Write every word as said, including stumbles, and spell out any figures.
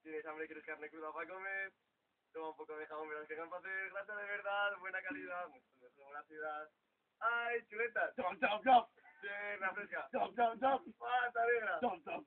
¿Tienes hambre y quieres carne cruda para comer? Toma un poco de jamón, verás que para hacer grasa de verdad, buena calidad, mucho mejor gracias. ¡Ay, chuleta! Chop, chop, chop. Pierna fresca. Chop, chop, chop. ¡Pata negra! Chop, chop,